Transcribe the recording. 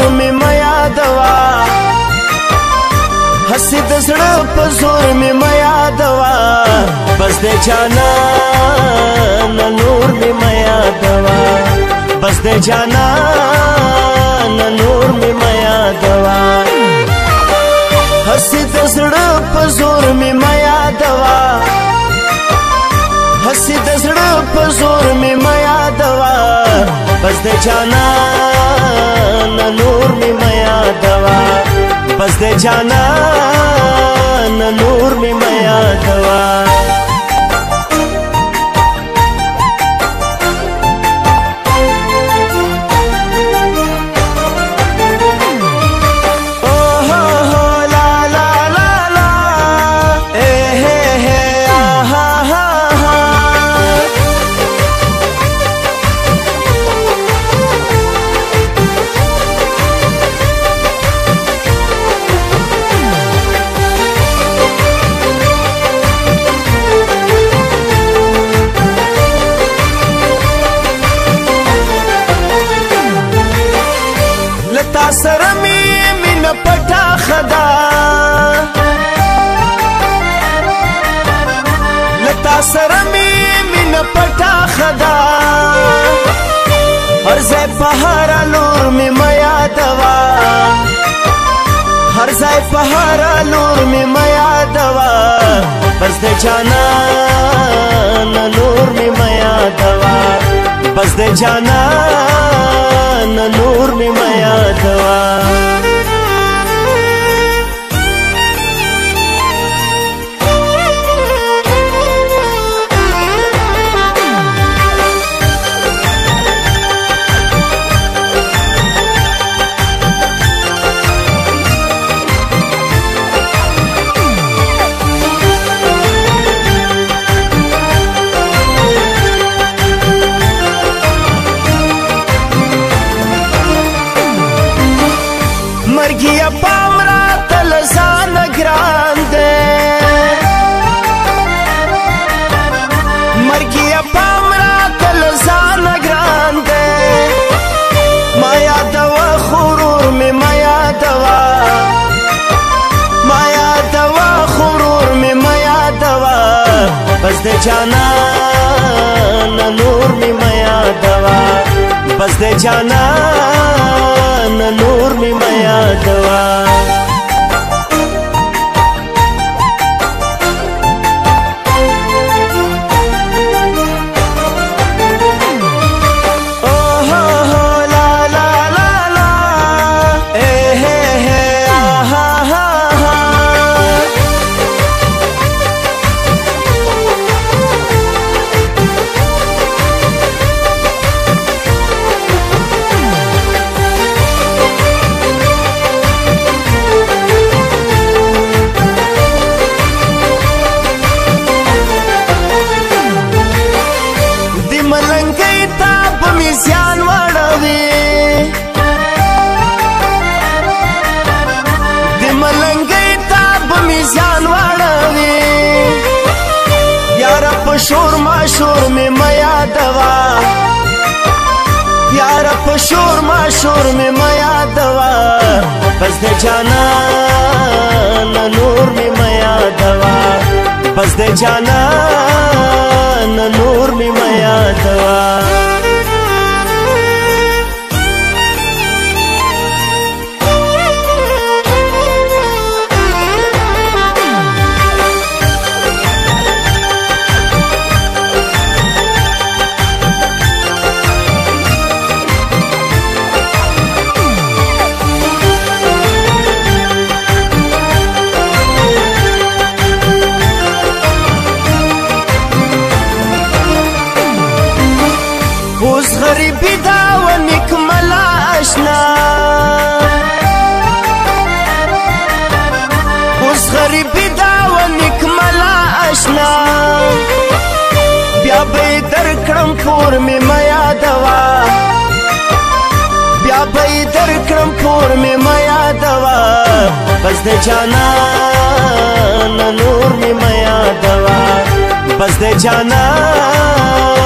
نور می میا دوا هسې د زړه په زور می میا دوا بس د جانان نور می میا دوا بس د جانان نور می میا دوا هسې د زړه په زور می میا دوا هسې د زړه په زور می میا دوا بس د جانان نور می میا دوا بس د جانان نور می میا دوا سره می مین پټا خدا لتا سره می مین پټا خدا هر ځای په هر لور می میا دوا هر ځای په هر لور می میا دوا بس د جانان نور می میا دوا بس د جانان نور می میا دوا مرګیا پامرا تل ځان ګران دے مرګیا پامرا تل ځان ګران دے مایا دوا غرور می مایا دوا مایا دوا غرور می مایا دوا بس د جانان نور می مایا دوا بس د جانان نور می میا دوا زیان وړوي د ملنګۍ تاب می زیان وړوي یار په شور ما شور می میا دوا یار په شور ما شور می میا دوا بس د جانان نور می میا دوا بس د جانان نور می میا دوا اوس غریبی دا و نکملا اشنا اوس غریبی دا و نکملا اشنا بیا به درکړم پور می میا دوا بیا به درکړم پور می میا دوا بس د جانان نور می میا دوا بس د جانان